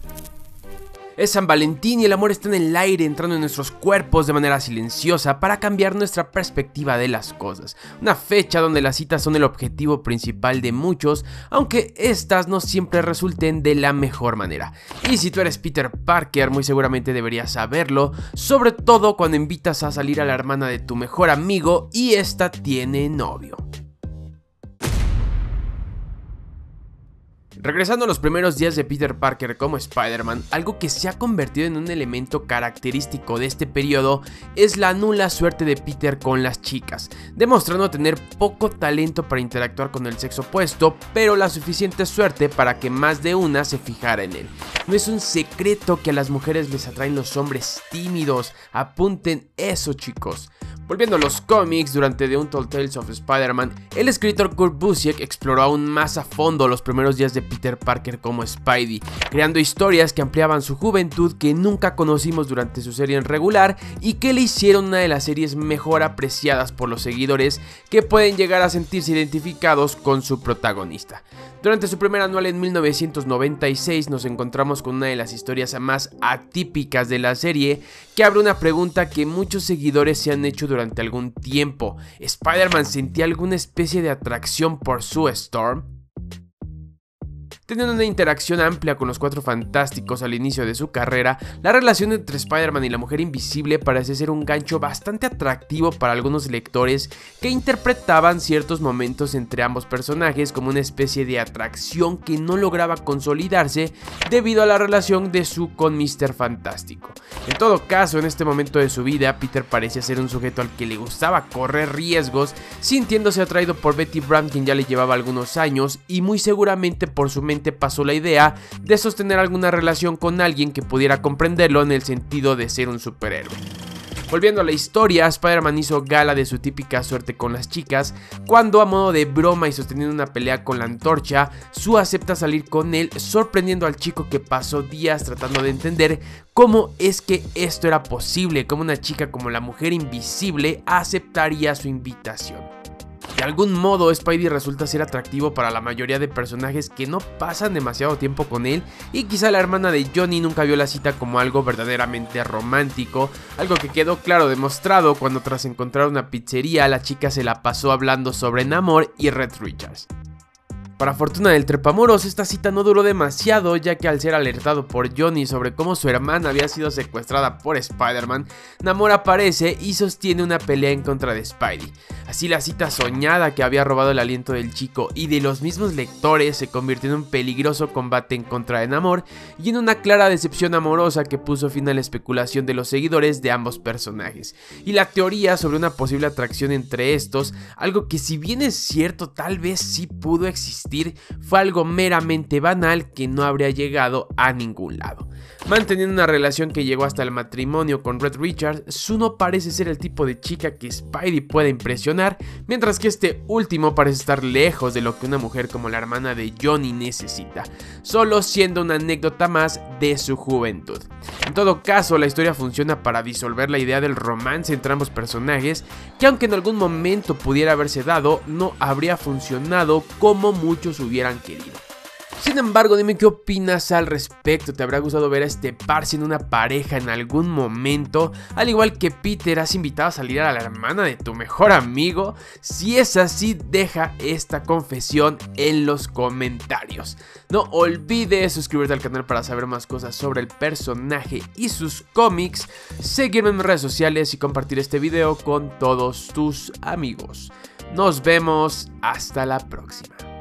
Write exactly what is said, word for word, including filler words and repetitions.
Es San Valentín y el amor está en el aire, entrando en nuestros cuerpos de manera silenciosa para cambiar nuestra perspectiva de las cosas. Una fecha donde las citas son el objetivo principal de muchos, aunque estas no siempre resulten de la mejor manera. Y si tú eres Peter Parker, muy seguramente deberías saberlo, sobre todo cuando invitas a salir a la hermana de tu mejor amigo y esta tiene novio. Regresando a los primeros días de Peter Parker como Spider-Man, algo que se ha convertido en un elemento característico de este periodo es la nula suerte de Peter con las chicas, demostrando tener poco talento para interactuar con el sexo opuesto, pero la suficiente suerte para que más de una se fijara en él. No es un secreto que a las mujeres les atraen los hombres tímidos, apunten eso, chicos. Volviendo a los cómics, durante The Untold Tales of Spider-Man, el escritor Kurt Busiek exploró aún más a fondo los primeros días de Peter Parker como Spidey, creando historias que ampliaban su juventud que nunca conocimos durante su serie en regular y que le hicieron una de las series mejor apreciadas por los seguidores que pueden llegar a sentirse identificados con su protagonista. Durante su primer anual en mil novecientos noventa y seis nos encontramos con una de las historias más atípicas de la serie que abre una pregunta que muchos seguidores se han hecho durante algún tiempo. ¿Spider-Man sentía alguna especie de atracción por Sue Storm? Teniendo una interacción amplia con los Cuatro Fantásticos al inicio de su carrera, la relación entre Spider-Man y la Mujer Invisible parece ser un gancho bastante atractivo para algunos lectores que interpretaban ciertos momentos entre ambos personajes como una especie de atracción que no lograba consolidarse debido a la relación de Sue con míster Fantástico. En todo caso, en este momento de su vida, Peter parecía ser un sujeto al que le gustaba correr riesgos, sintiéndose atraído por Betty Brant, quien ya le llevaba algunos años, y muy seguramente por su mente pasó la idea de sostener alguna relación con alguien que pudiera comprenderlo en el sentido de ser un superhéroe. Volviendo a la historia, Spider-Man hizo gala de su típica suerte con las chicas, cuando a modo de broma y sosteniendo una pelea con la Antorcha, Sue acepta salir con él, sorprendiendo al chico que pasó días tratando de entender cómo es que esto era posible, cómo una chica como la Mujer Invisible aceptaría su invitación. De algún modo, Spidey resulta ser atractivo para la mayoría de personajes que no pasan demasiado tiempo con él, y quizá la hermana de Johnny nunca vio la cita como algo verdaderamente romántico, algo que quedó claro demostrado cuando tras encontrar una pizzería la chica se la pasó hablando sobre Namor y Reed Richards. Para fortuna del trepamuros, esta cita no duró demasiado, ya que al ser alertado por Johnny sobre cómo su hermana había sido secuestrada por Spider-Man, Namor aparece y sostiene una pelea en contra de Spidey. Así la cita soñada que había robado el aliento del chico y de los mismos lectores se convirtió en un peligroso combate en contra de Namor y en una clara decepción amorosa que puso fin a la especulación de los seguidores de ambos personajes. Y la teoría sobre una posible atracción entre estos, algo que si bien es cierto tal vez sí pudo existir, fue algo meramente banal que no habría llegado a ningún lado. Manteniendo una relación que llegó hasta el matrimonio con Reed Richards, Sue no parece ser el tipo de chica que Spidey pueda impresionar, mientras que este último parece estar lejos de lo que una mujer como la hermana de Johnny necesita, solo siendo una anécdota más de su juventud. En todo caso, la historia funciona para disolver la idea del romance entre ambos personajes, que aunque en algún momento pudiera haberse dado, no habría funcionado como muchos hubieran querido. Sin embargo, dime qué opinas al respecto. ¿Te habrá gustado ver a este par siendo una pareja en algún momento? Al igual que Peter, ¿has invitado a salir a la hermana de tu mejor amigo? Si es así, deja esta confesión en los comentarios. No olvides suscribirte al canal para saber más cosas sobre el personaje y sus cómics, seguirme en mis redes sociales y compartir este video con todos tus amigos. Nos vemos hasta la próxima.